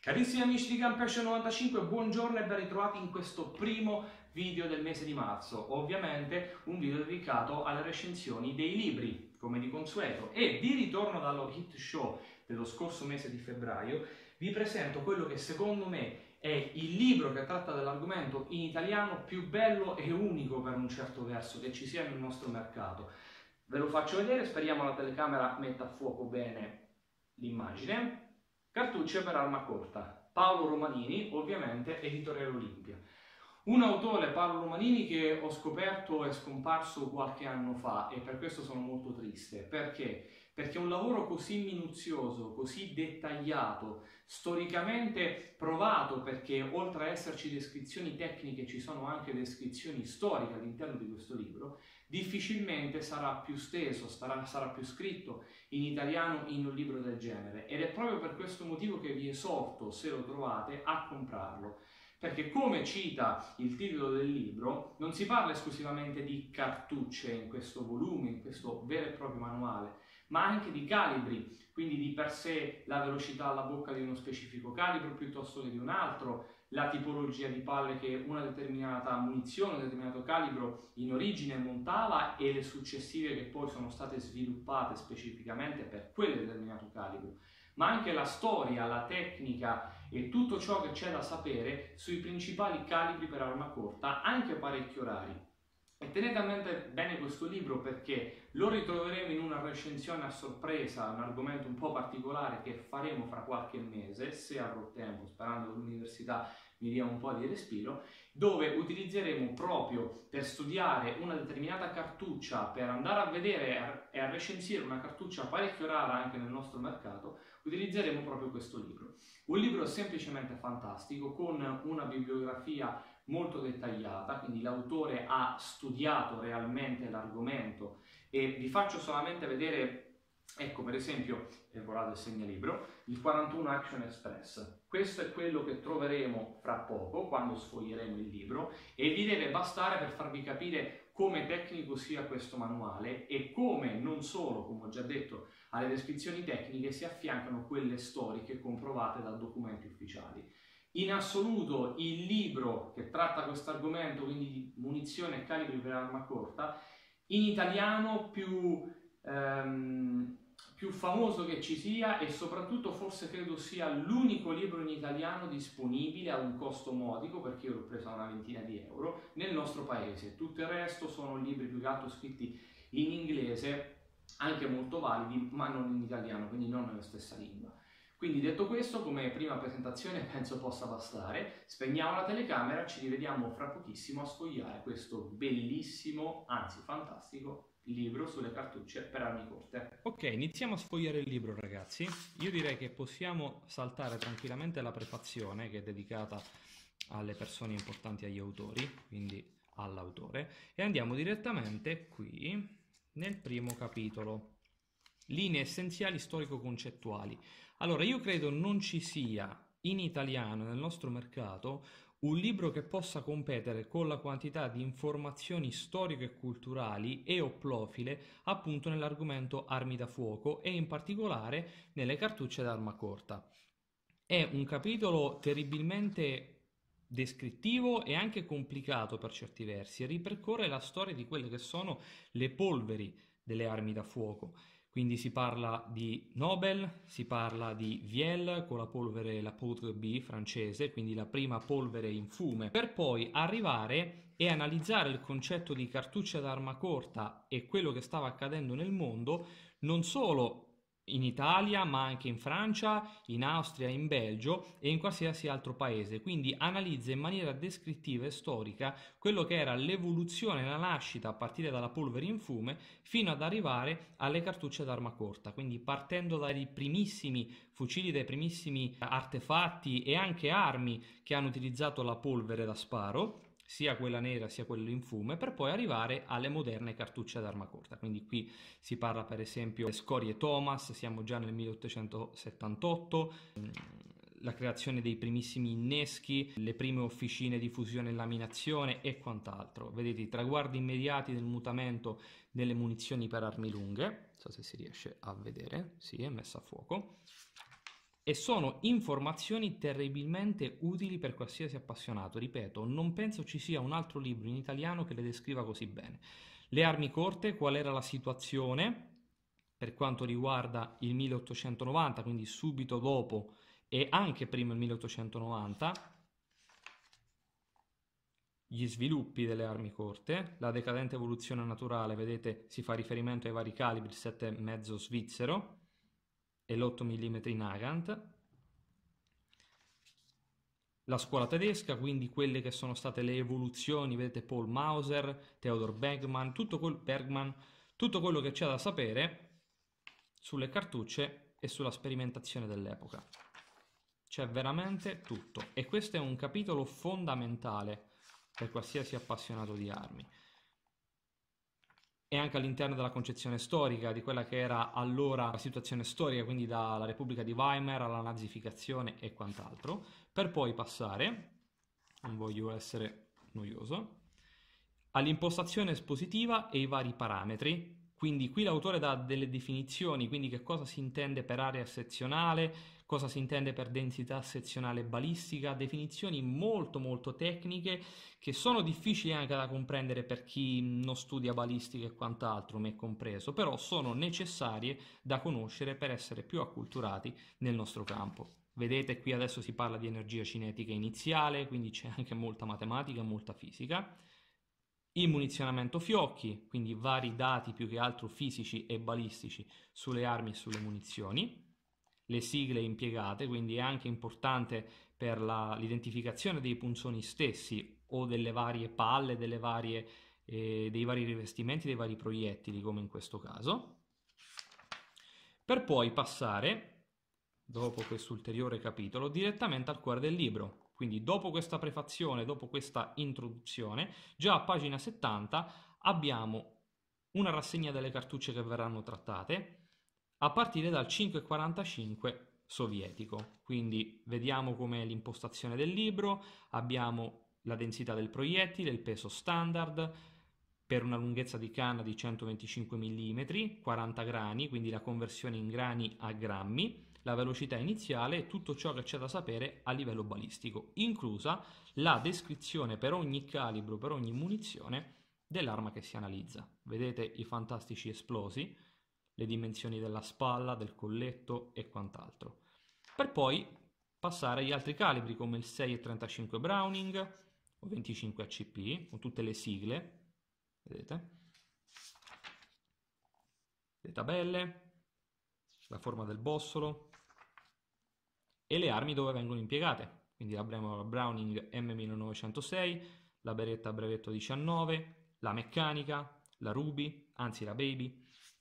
Carissimi amici di Campeche 95, buongiorno e ben ritrovati in questo primo video del mese di marzo. Ovviamente un video dedicato alle recensioni dei libri, come di consueto. E di ritorno dallo hit show dello scorso mese di febbraio, vi presento quello che secondo me è il libro che tratta dell'argomento in italiano più bello e unico per un certo verso che ci sia nel nostro mercato. Ve lo faccio vedere, speriamo la telecamera metta a fuoco bene l'immagine. Cartucce per arma corta, Paolo Romanini, ovviamente editoriale Olimpia. Un autore, Paolo Romanini, che ho scoperto è scomparso qualche anno fa e per questo sono molto triste. Perché? Perché un lavoro così minuzioso, così dettagliato, storicamente provato, perché oltre a esserci descrizioni tecniche ci sono anche descrizioni storiche all'interno di questo libro, difficilmente sarà più steso, sarà più scritto in italiano in un libro del genere, ed è proprio per questo motivo che vi esorto, se lo trovate, a comprarlo. Perché, come cita il titolo del libro, non si parla esclusivamente di cartucce in questo volume, in questo vero e proprio manuale, ma anche di calibri, quindi di per sé la velocità alla bocca di uno specifico calibro piuttosto che di un altro, la tipologia di palle che una determinata munizione, un determinato calibro in origine montava e le successive che poi sono state sviluppate specificamente per quel determinato calibro, ma anche la storia, la tecnica e tutto ciò che c'è da sapere sui principali calibri per arma corta, anche parecchio rari. E tenete a mente bene questo libro perché lo ritroveremo in una recensione a sorpresa, un argomento un po' particolare che faremo fra qualche mese, se avrò tempo, sperando che l'università mi dia un po' di respiro, dove utilizzeremo proprio per studiare una determinata cartuccia, per andare a vedere e a recensire una cartuccia parecchio rara anche nel nostro mercato, utilizzeremo proprio questo libro. Un libro semplicemente fantastico, con una bibliografia molto dettagliata, quindi l'autore ha studiato realmente l'argomento e vi faccio solamente vedere, ecco per esempio, guardate il segnalibro, il 41 Action Express. Questo è quello che troveremo fra poco quando sfoglieremo il libro e vi deve bastare per farvi capire come tecnico sia questo manuale e come non solo, come ho già detto, alle descrizioni tecniche si affiancano quelle storiche comprovate da documenti ufficiali. In assoluto il libro che tratta questo argomento, quindi di munizione e calibri per arma corta, in italiano più famoso che ci sia, e soprattutto forse credo sia l'unico libro in italiano disponibile a un costo modico, perché io l'ho preso a una ventina di euro, nel nostro paese. Tutto il resto sono libri più che altro scritti in inglese, anche molto validi, ma non in italiano, quindi non nella stessa lingua. Quindi detto questo, come prima presentazione penso possa bastare. Spegniamo la telecamera, ci rivediamo fra pochissimo a sfogliare questo bellissimo, anzi fantastico, libro sulle cartucce per armi corte. Ok, iniziamo a sfogliare il libro, ragazzi. Io direi che possiamo saltare tranquillamente la prefazione, che è dedicata alle persone importanti, agli autori, quindi all'autore, e andiamo direttamente qui nel primo capitolo. Linee essenziali storico-concettuali. Allora, io credo non ci sia in italiano nel nostro mercato un libro che possa competere con la quantità di informazioni storiche e culturali e oplofile appunto nell'argomento armi da fuoco e in particolare nelle cartucce d'arma corta. È un capitolo terribilmente descrittivo e anche complicato per certi versi, e ripercorre la storia di quelle che sono le polveri delle armi da fuoco. Quindi si parla di Nobel, si parla di Viel con la polvere, la Poudre B francese, quindi la prima polvere in fume, per poi arrivare e analizzare il concetto di cartuccia d'arma corta e quello che stava accadendo nel mondo, non solo in Italia, ma anche in Francia, in Austria, in Belgio e in qualsiasi altro paese. Quindi analizza in maniera descrittiva e storica quello che era l'evoluzione, la nascita a partire dalla polvere in fume fino ad arrivare alle cartucce d'arma corta. Quindi partendo dai primissimi fucili, dai primissimi artefatti e anche armi che hanno utilizzato la polvere da sparo, sia quella nera sia quella in fume, per poi arrivare alle moderne cartucce d'arma corta. Quindi qui si parla per esempio delle scorie Thomas, siamo già nel 1878, la creazione dei primissimi inneschi, le prime officine di fusione e laminazione e quant'altro. Vedete i traguardi immediati del mutamento delle munizioni per armi lunghe, non so se si riesce a vedere, sì, è messa a fuoco. e sono informazioni terribilmente utili per qualsiasi appassionato. Ripeto, non penso ci sia un altro libro in italiano che le descriva così bene. Le armi corte, qual era la situazione per quanto riguarda il 1890, quindi subito dopo e anche prima del 1890, gli sviluppi delle armi corte, la decadente evoluzione naturale, vedete, si fa riferimento ai vari calibri, il 7,5 svizzero e l'8 mm Nagant, la scuola tedesca, quindi quelle che sono state le evoluzioni, vedete Paul Mauser, Theodor Bergmann, tutto quello che c'è da sapere sulle cartucce e sulla sperimentazione dell'epoca. C'è veramente tutto e questo è un capitolo fondamentale per qualsiasi appassionato di armi. E anche all'interno della concezione storica di quella che era allora la situazione storica, quindi dalla Repubblica di Weimar alla nazificazione e quant'altro, per poi passare, non voglio essere noioso, all'impostazione espositiva e i vari parametri. Quindi qui l'autore dà delle definizioni, quindi che cosa si intende per area sezionale, cosa si intende per densità sezionale balistica, definizioni molto molto tecniche che sono difficili anche da comprendere per chi non studia balistica e quant'altro, me compreso, però sono necessarie da conoscere per essere più acculturati nel nostro campo. Vedete, qui adesso si parla di energia cinetica iniziale, quindi c'è anche molta matematica e molta fisica. Il munizionamento fiocchi, quindi vari dati più che altro fisici e balistici sulle armi e sulle munizioni. Le sigle impiegate, quindi è anche importante per l'identificazione dei punzoni stessi o delle varie palle, dei vari rivestimenti, dei vari proiettili, come in questo caso. Per poi passare, dopo questo ulteriore capitolo, direttamente al cuore del libro. Quindi dopo questa prefazione, dopo questa introduzione, già a pagina 70 abbiamo una rassegna delle cartucce che verranno trattate a partire dal 5,45 sovietico. Quindi vediamo com'è l'impostazione del libro, abbiamo la densità del proiettile, il peso standard, per una lunghezza di canna di 125 mm, 40 grani, quindi la conversione in grani a grammi, la velocità iniziale e tutto ciò che c'è da sapere a livello balistico, inclusa la descrizione per ogni calibro, per ogni munizione dell'arma che si analizza. Vedete i fantastici esplosi, le dimensioni della spalla, del colletto e quant'altro. Per poi passare agli altri calibri come il 6,35 Browning o 25 ACP, con tutte le sigle, vedete? Le tabelle, la forma del bossolo e le armi dove vengono impiegate. Quindi abbiamo la Browning M1906, la Beretta brevetto 19, la meccanica, la Ruby, anzi la Baby.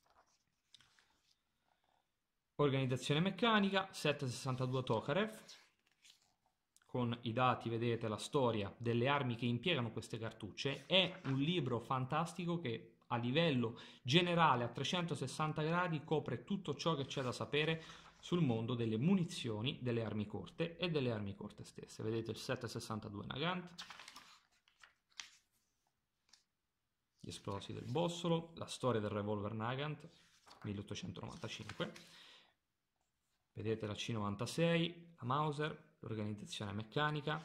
Organizzazione meccanica, 762 Tokarev, con i dati, vedete la storia delle armi che impiegano queste cartucce. È un libro fantastico che a livello generale a 360 gradi copre tutto ciò che c'è da sapere sul mondo delle munizioni, delle armi corte e delle armi corte stesse. Vedete il 7,62 Nagant, gli esplosi del bossolo, la storia del revolver Nagant 1895, vedete la C96, la Mauser, l'organizzazione meccanica.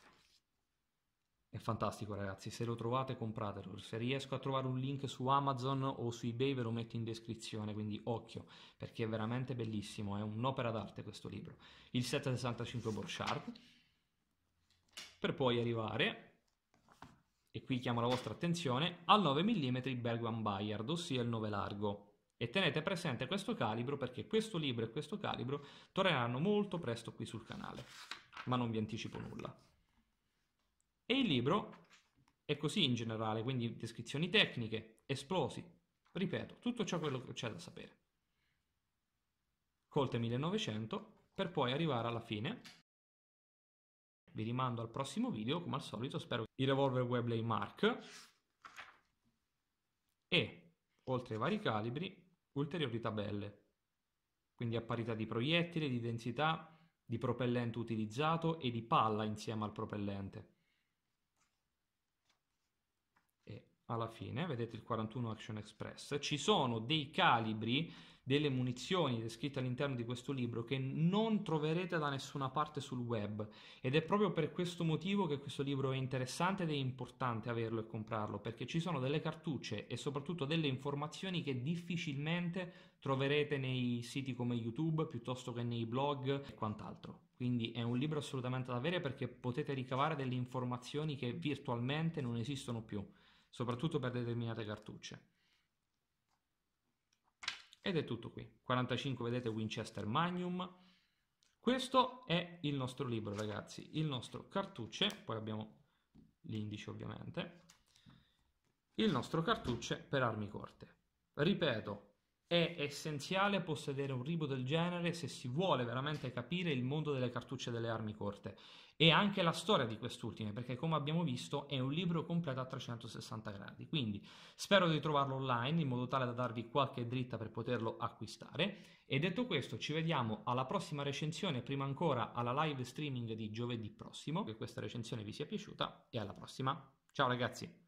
È fantastico ragazzi, se lo trovate compratelo, se riesco a trovare un link su Amazon o su eBay ve lo metto in descrizione, quindi occhio, perché è veramente bellissimo, è un'opera d'arte questo libro. Il 765 Borchardt, per poi arrivare, e qui chiamo la vostra attenzione, al 9 mm Bergmann Bayard, ossia il 9 largo. E tenete presente questo calibro perché questo libro e questo calibro torneranno molto presto qui sul canale, ma non vi anticipo nulla. E il libro è così in generale, quindi descrizioni tecniche, esplosi, ripeto, tutto ciò quello che c'è da sapere. Colte 1900, per poi arrivare alla fine. Vi rimando al prossimo video, come al solito, spero il revolver Webley Mark e, oltre ai vari calibri, ulteriori tabelle, quindi a parità di proiettile, di densità, di propellente utilizzato e di palla insieme al propellente. E alla fine, vedete il 41 Action Express, ci sono dei calibri, delle munizioni descritte all'interno di questo libro che non troverete da nessuna parte sul web, ed è proprio per questo motivo che questo libro è interessante ed è importante averlo e comprarlo, perché ci sono delle cartucce e soprattutto delle informazioni che difficilmente troverete nei siti come YouTube piuttosto che nei blog e quant'altro. Quindi è un libro assolutamente da avere, perché potete ricavare delle informazioni che virtualmente non esistono più, soprattutto per determinate cartucce. Ed è tutto qui. 45, vedete, Winchester Magnum. Questo è il nostro libro, ragazzi, il nostro cartucce, poi abbiamo l'indice ovviamente, il nostro cartucce per armi corte. Ripeto, è essenziale possedere un libro del genere se si vuole veramente capire il mondo delle cartucce delle armi corte e anche la storia di quest'ultime, perché come abbiamo visto è un libro completo a 360 gradi. Quindi spero di trovarlo online in modo tale da darvi qualche dritta per poterlo acquistare. E detto questo, ci vediamo alla prossima recensione, prima ancora alla live streaming di giovedì prossimo. Che questa recensione vi sia piaciuta e alla prossima. Ciao ragazzi!